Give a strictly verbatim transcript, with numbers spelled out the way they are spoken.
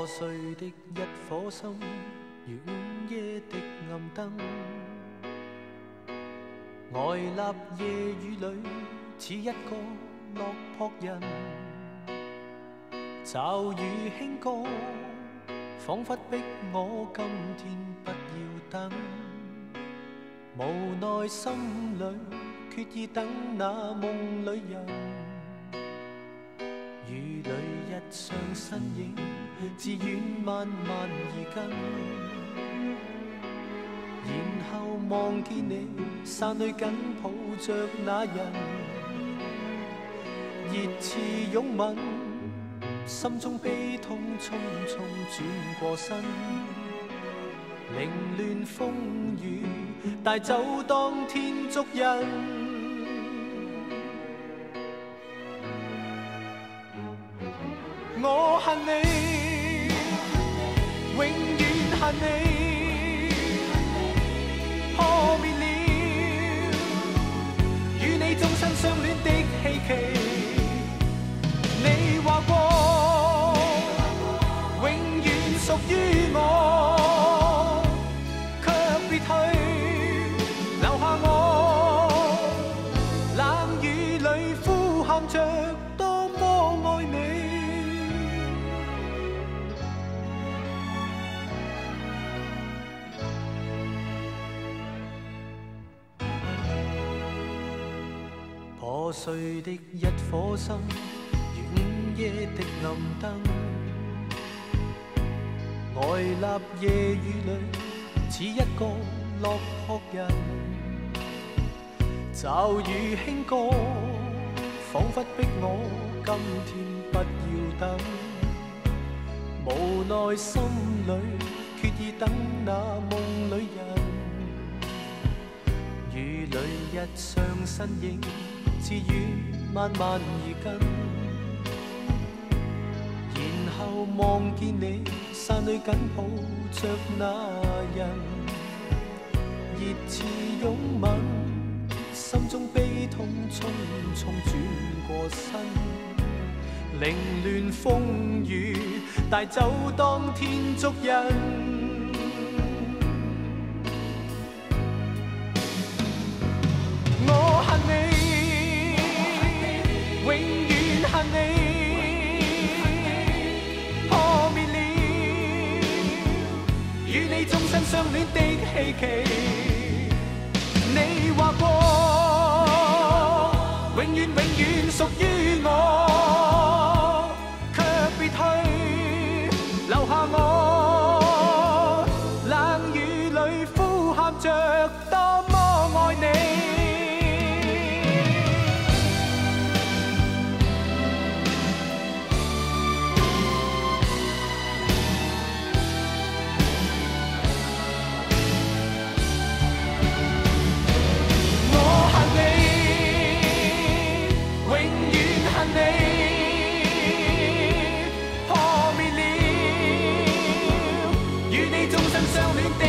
碎的一顆心，如午夜的暗燈。呆立夜雨裏，似一個落魄人。驟雨輕歌，彷彿逼我今天不要等。無奈心裏決意等那夢裏人。雨裏一雙身影，自遠慢慢移近，然後望見你傘裏緊抱着那人，熱刺擁吻，心中悲痛匆匆轉過身，凌亂風雨帶走當天足印。我恨你，永遠恨你，破滅了與你終身相戀的希冀。你話過永遠屬於我，卻別去留下我，冷雨裏呼喊着多麼愛你。破碎的一顆心，如午夜的暗燈。呆立夜雨裏，似一個落魄人。驟雨輕歌，彷彿逼我今天不要等。無奈心裏決意等那夢裏人。雨裏一雙身影，自遠慢慢移近，然後望見你傘裏緊抱着那人，熱刺擁吻，心中悲痛匆匆轉過身，凌亂風雨帶走當天足印。我恨你，永遠恨你，破滅了與你終身相戀的希冀。你話過永遠永遠屬於我，卻別去留下我，冷雨裏呼喊着多麼愛你。相戀的